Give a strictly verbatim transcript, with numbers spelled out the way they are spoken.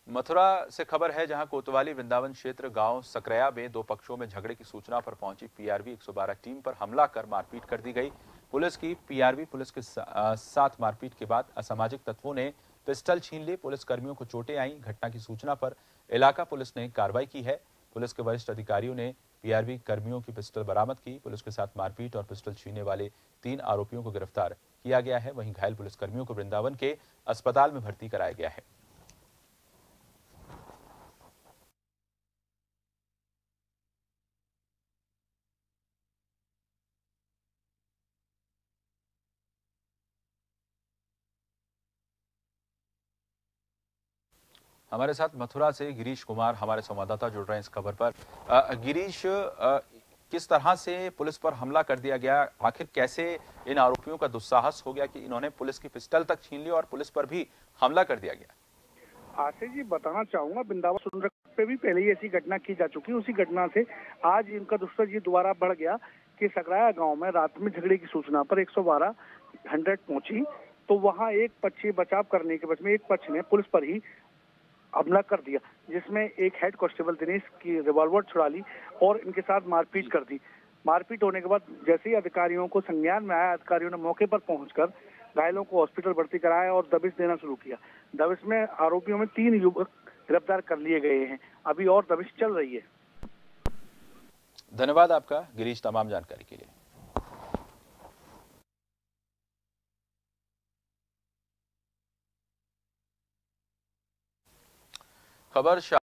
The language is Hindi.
मथुरा से खबर है, जहां कोतवाली वृंदावन क्षेत्र गांव सकरया में दो पक्षों में झगड़े की सूचना पर पहुंची पीआरवी एक सौ बारह टीम पर हमला कर मारपीट कर दी गई। पुलिस की पीआरवी पुलिस के साथ मारपीट के बाद असामाजिक तत्वों ने पिस्टल छीन ली। पुलिस कर्मियों को चोटें आईं। घटना की सूचना पर इलाका पुलिस ने कार्रवाई की है। पुलिस के वरिष्ठ अधिकारियों ने पीआरवी कर्मियों की पिस्टल बरामद की। पुलिस के साथ मारपीट और पिस्टल छीनने वाले तीन आरोपियों को गिरफ्तार किया गया है। वहीं घायल पुलिसकर्मियों को वृंदावन के अस्पताल में भर्ती कराया गया है। हमारे साथ मथुरा से गिरीश कुमार हमारे संवाददाता जुड़ रहे हैं इस खबर पर। अ, गिरीश, अ, किस तरह से पुलिस पर हमला कर दिया गया? आखिर कैसे इन आरोपियों का दुस्साहस हो गया कि इन्होंने पुलिस की पिस्टल तक छीन ली और पुलिस पर भी हमला कर दिया गया? आशीष जी, बताना चाहूंगा, वृंदावन सुंदर पे भी पहले ही ऐसी घटना की जा चुकी है। उसी घटना से आज इनका दुस्सा ये दोबारा बढ़ गया कि सकराया गांव में रात में झगड़े की सूचना पर एक सौ बारह हंड्रेड पहुंची, तो वहां एक पक्ष बचाव करने के बच में एक पक्ष ने पुलिस पर ही हमला कर दिया, जिसमें एक हेड कांस्टेबल दिनेश की रिवॉल्वर छुड़ा ली और इनके साथ मारपीट कर दी। मारपीट होने के बाद जैसे ही अधिकारियों को संज्ञान में आया, अधिकारियों ने मौके पर पहुंचकर घायलों को हॉस्पिटल भर्ती कराया और दबिश देना शुरू किया। दबिश में आरोपियों में तीन युवक गिरफ्तार कर लिए गए हैं। अभी और दबिश चल रही है। धन्यवाद आपका गिरीश, तमाम जानकारी के लिए। खबर